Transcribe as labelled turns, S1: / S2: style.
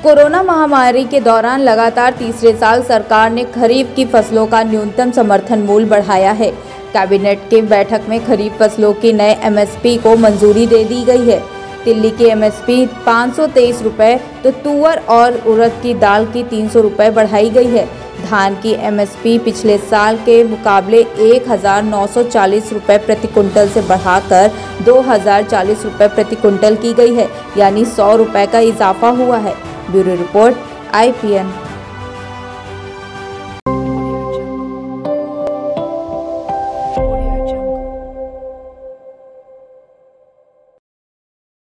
S1: Corona महामारी के दौरान लगातार तीसरे साल सरकार ने खरीफ की फसलों का न्यूनतम समर्थन मूल्य बढ़ाया है। कैबिनेट की बैठक में खरीफ फसलों की नए एमएसपी को मंजूरी दे दी गई है। तिल्ली की एमएसपी 523 रुपये तो तुअर और उड़द की दाल की 300 रुपये बढ़ाई गई है। धान की एमएसपी पिछले साल के मुकाबले 1940 रुपये प्रति कुंटल से बढ़ाकर 2040 रुपये प्रति कुंटल की गई है, यानी 100 रुपये का इजाफा हुआ है। Bureau report IPN।